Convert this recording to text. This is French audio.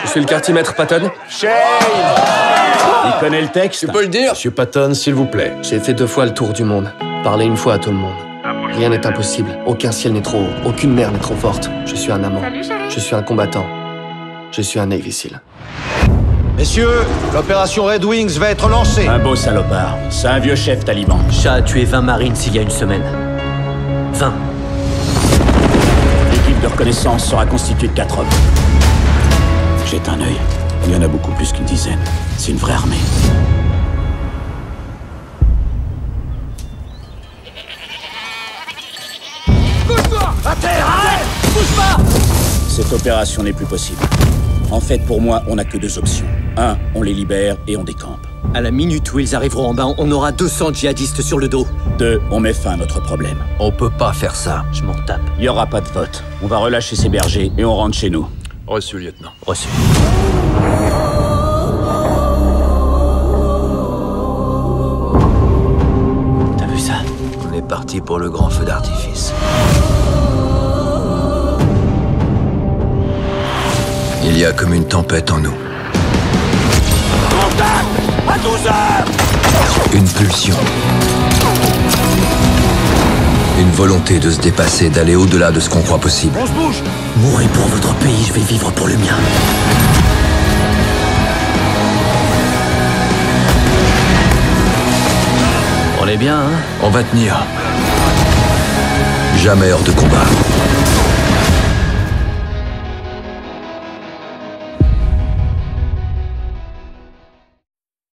Je suis le quartier-maître Patton. Shane! Il connaît le texte? Tu peux le dire? Monsieur Patton, s'il vous plaît. J'ai fait 2 fois le tour du monde. Parlé 1 fois à tout le monde. Rien n'est impossible. Aucun ciel n'est trop haut. Aucune mer n'est trop forte. Je suis un amant. Je suis un combattant. Je suis un Navy Seal. Messieurs, l'opération Red Wings va être lancée. Un beau salopard. C'est un vieux chef taliban. Shah a tué 20 marines il y a 1 semaine. 20. L'équipe de reconnaissance sera constituée de 4 hommes. Jette un œil. Il y en a beaucoup plus qu'une dizaine. C'est une vraie armée. Bouge-toi! À terre! Arrête! Bouge pas! Cette opération n'est plus possible. En fait, pour moi, on n'a que 2 options. 1, on les libère et on décampe. À la minute où ils arriveront en bas, on aura 200 djihadistes sur le dos. 2, on met fin à notre problème. On peut pas faire ça. Je m'en tape. Il n'y aura pas de vote. On va relâcher ces bergers et on rentre chez nous. Reçu, lieutenant. Reçu. T'as vu ça? On est parti pour le grand feu d'artifice. Il y a comme une tempête en nous. Contact! À 12 heures! Une pulsion. Une volonté de se dépasser, d'aller au-delà de ce qu'on croit possible. On se bouge! Mourez pour votre pays, je vais vivre pour le mien. On est bien, hein? On va tenir. Jamais hors de combat.